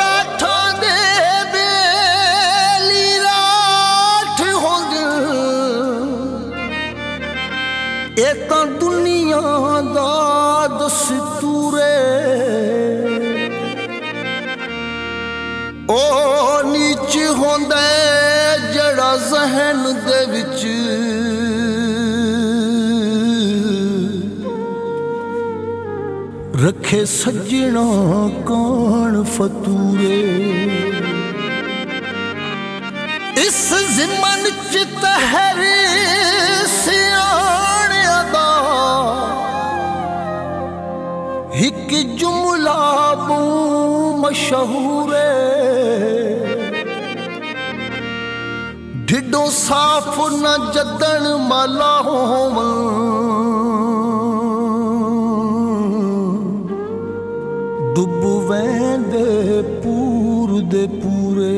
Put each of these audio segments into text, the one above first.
दुनिया दा दस्तूरे ओ नीच होंदा जड़ा जहन दे विच रखे सजना कौन फतूरे इस ज़िमन च तहरी हिक जुमला बू मशहूर ढिडो साफ न जदन माला होवन डुब वेंदे पूर दे पूरे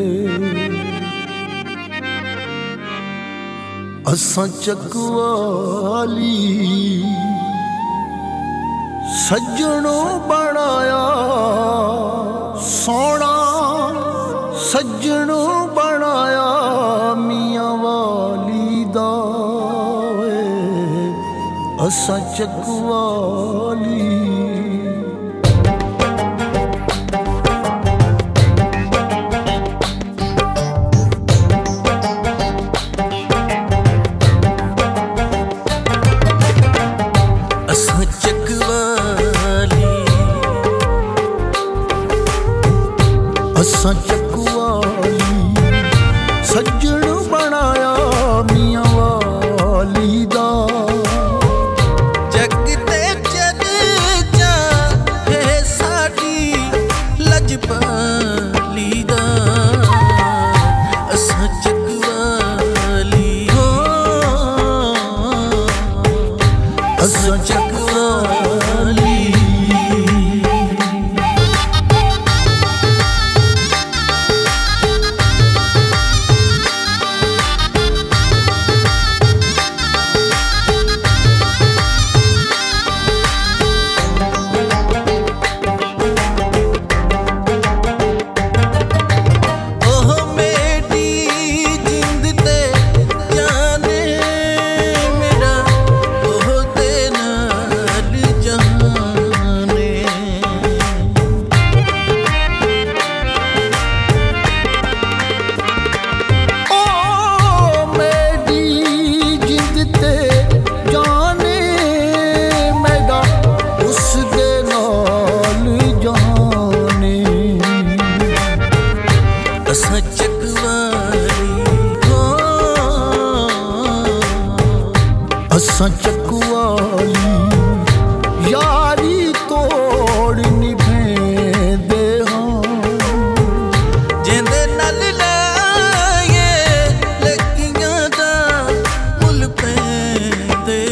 असां चकवाली सज्जनों बनाया सोना सज्जनों बनाया मियां वाली दा असां चकवाली असां चकवाली सज्जन बनाया मियां वाली दा जग ते जग जा है साडी लजपाली दा असां चकवाली असां चकवाली असां चकवाली यारी तोड़ निभेंदे हां जिंदे नाल लाए लगियां दा मुल पैंदे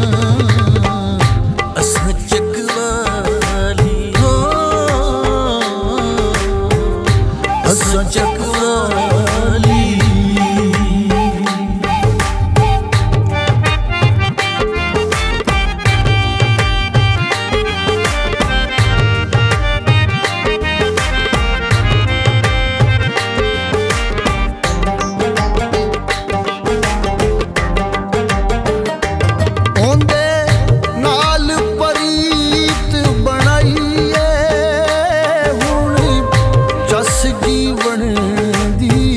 असां चकवाली असां चकवाली जीवन दी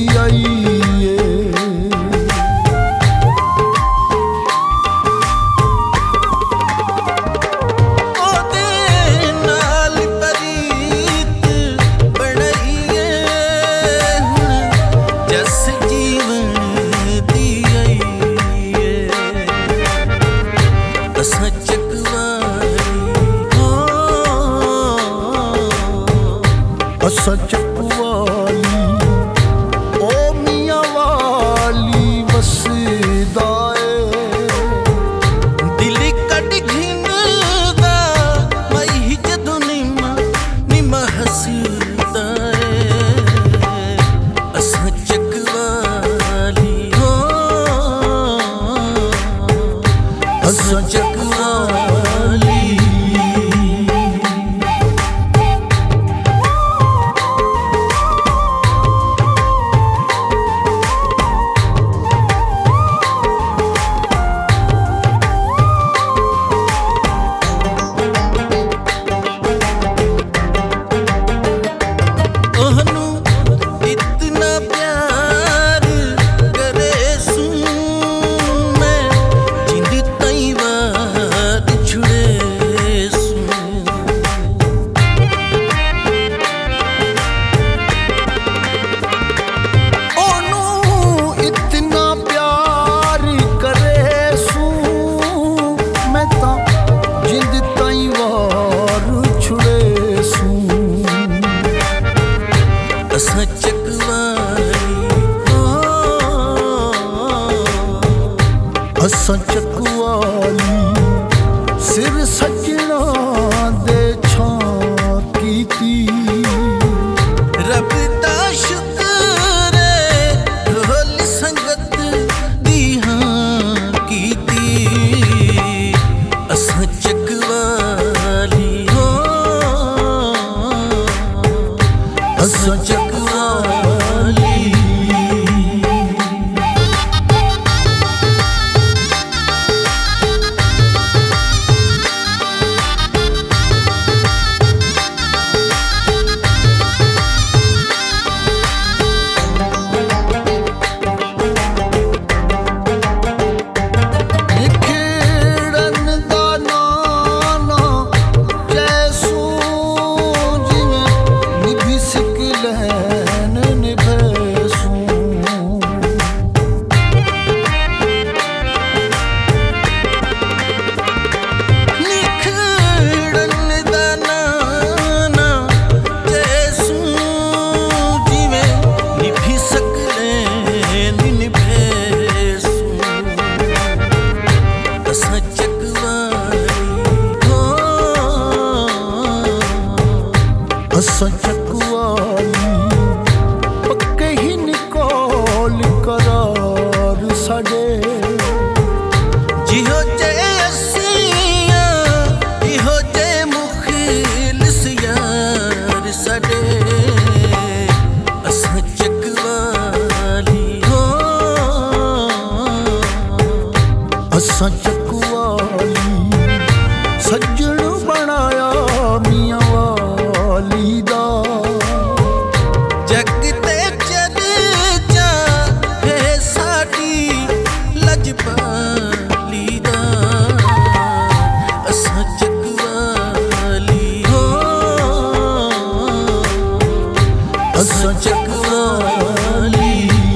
असां चकवाली असां चकवाली सिर सजना दे छां कीती रब दा शुक्र ढोल संगत दी हां कीती असां चकवाली असां चकवाली असां चकवाली पक्के ही निकोल करार साडे जिहो जे असियां इहो जे मुखलिस यार साडे असां चकवाली असां चकवाली सज्जण बनाया मियां वाली दा जग ते चर्चा है साडी लजपाली दा असां चकवाली असां चकवाली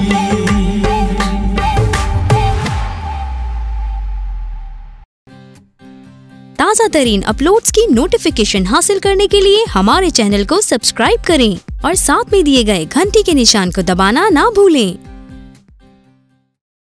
ताज़ा तरीन अपलोड्स की नोटिफिकेशन हासिल करने के लिए हमारे चैनल को सब्सक्राइब करें और साथ में दिए गए घंटी के निशान को दबाना ना भूलें।